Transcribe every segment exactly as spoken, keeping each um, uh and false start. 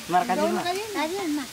Mar kajin mah. Kalian mah.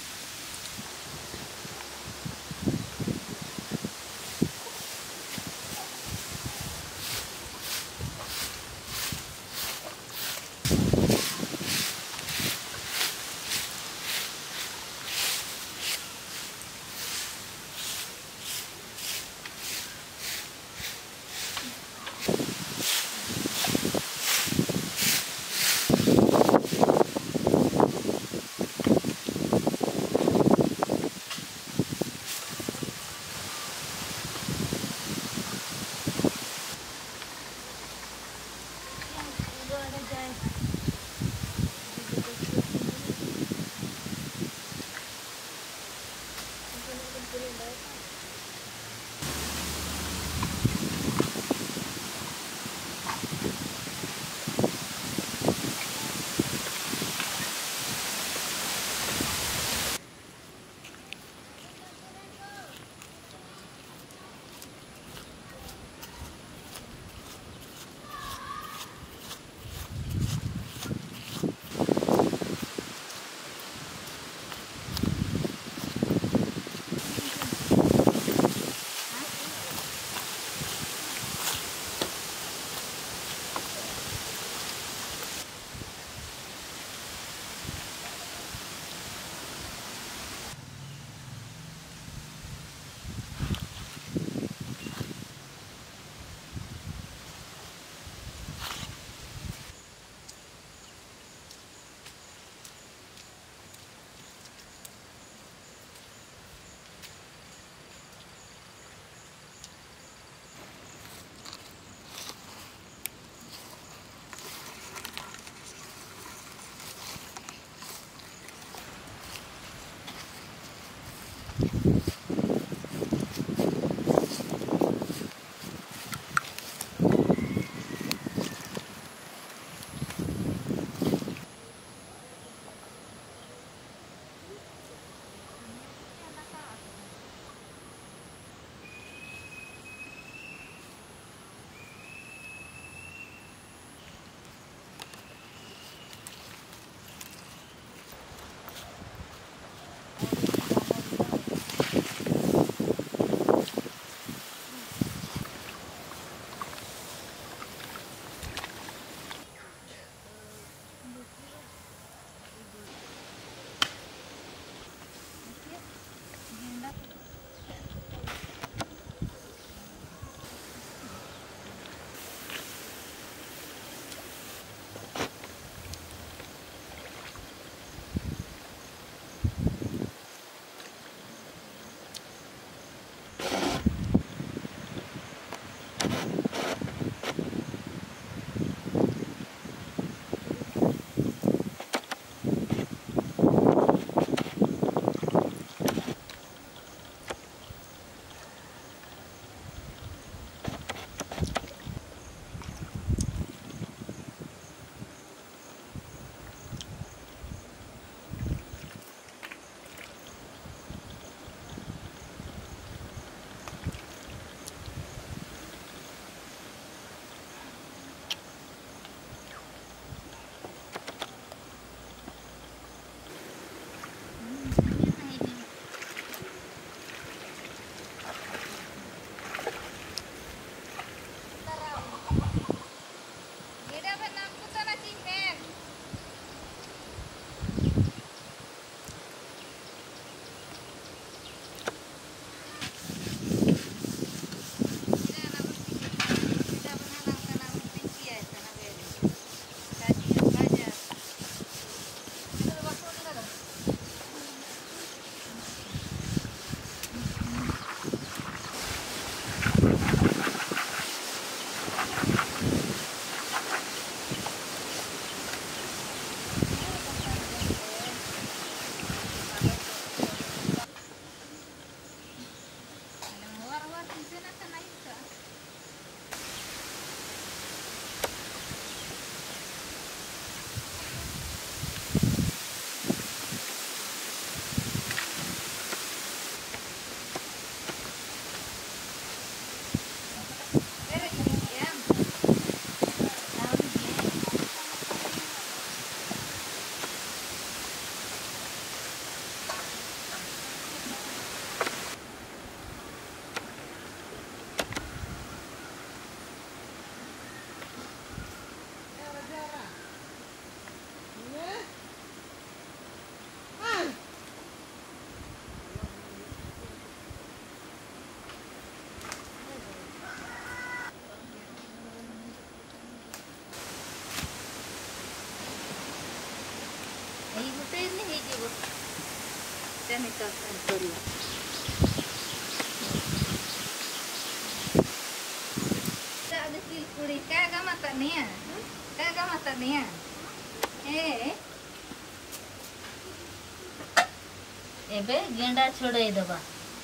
ଏଇଟା ନିକା କରିବା ada silpuri kaga mata niya kaga mata niya eh ebe गेंडा छोड़े दबा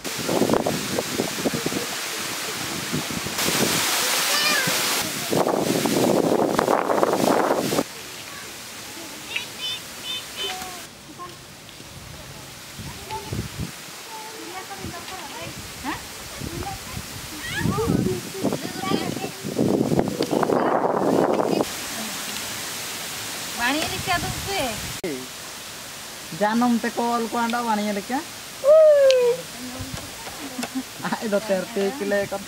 Janum te kol ko anda wani leka ai do terte kile kan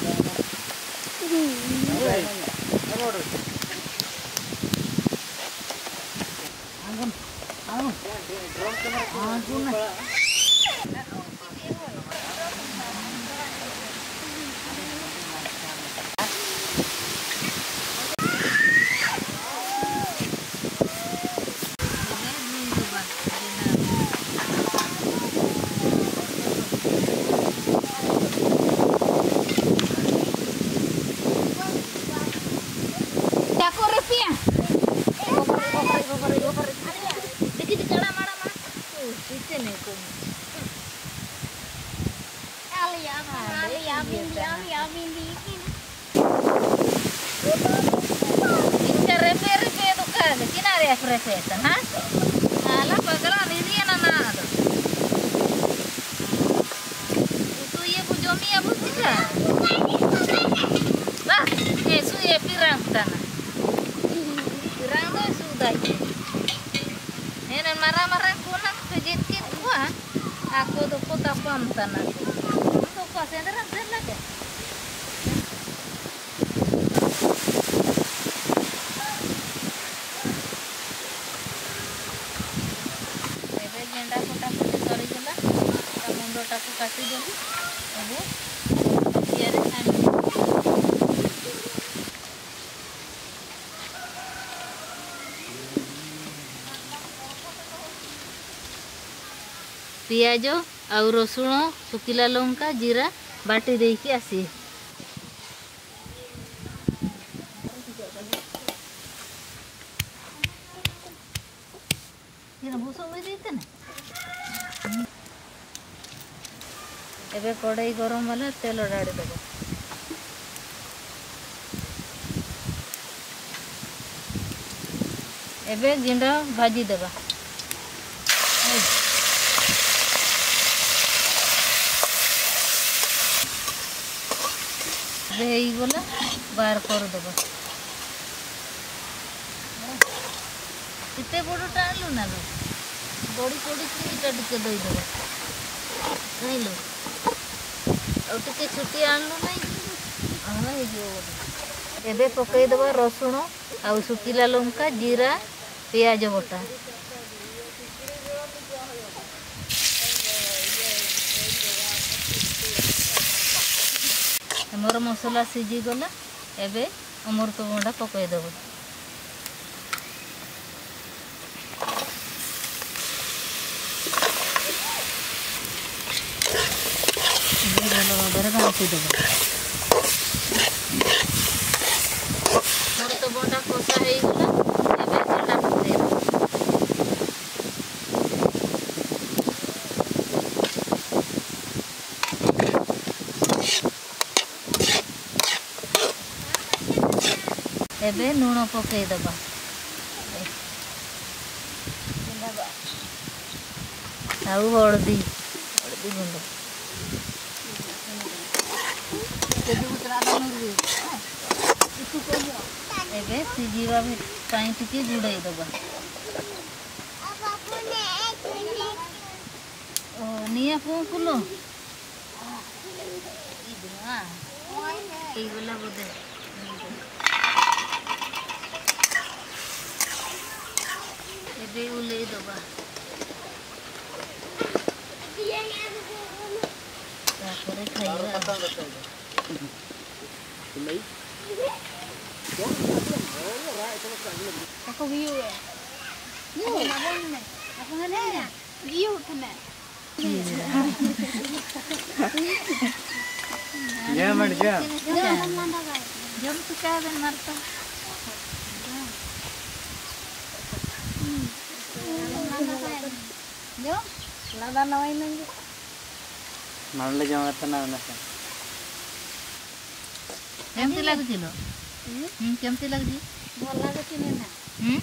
angun angun angun Refeta, ha? Ala pagala ini ana nada. Itu ye bu jomi ya bu tika. Bah, eso ye pirang tana. Pirang do sudah. Enen marah-marah kunang pejit kit gua. Aku do kota pam tana. Untuk kau sendiri sendiri lagi. काटी देली अब ये छाणी पियाज आ रसुण सुखिला लंका जीरा बाटी देकी आसी ये भूसो में देते ना एबे कड़ाई गरम वाला तेल डाड़ी देव एबे गेंडा भाजी देवा गला बाहर कर देवा इतने बड़ टाणलु ना लो बड़ी पड़ी टे देदेव नहीं लो टे छुट्टी आणलु नहीं एबे पकईदेव रसुण आ सुखिला लंका जीरा पियाज बटा मोर मसला सीझी गला एबे अमृतभंडा पकईदेव भल भाव घासीदेव अमृतभंडा कषा होगला एबे लुण पकईदेवा आउ हलदी हलदी गुंड एबे सीझीवा पाई टिके गुड़ाई देवा निया फुंकुलो गला बोधे एबे उलई देवा तापरे खाइबा Aku view ya. Aku nabon nih. Aku nggak view tuh nih. ये मर जा जम तो क्या बन मरता जो लादा नवाई नहीं मारले जाओ तो ना ना केमती लागुची लो हम्म केमती लागुची ଭଲ ଲାଗୁଛି ନା हम्म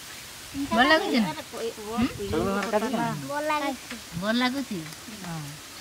ଭଲ ଲାଗୁଛି ନା चलो मार का ଭଲ ଲାଗୁଛି ଭଲ ଲାଗୁଛି ହଁ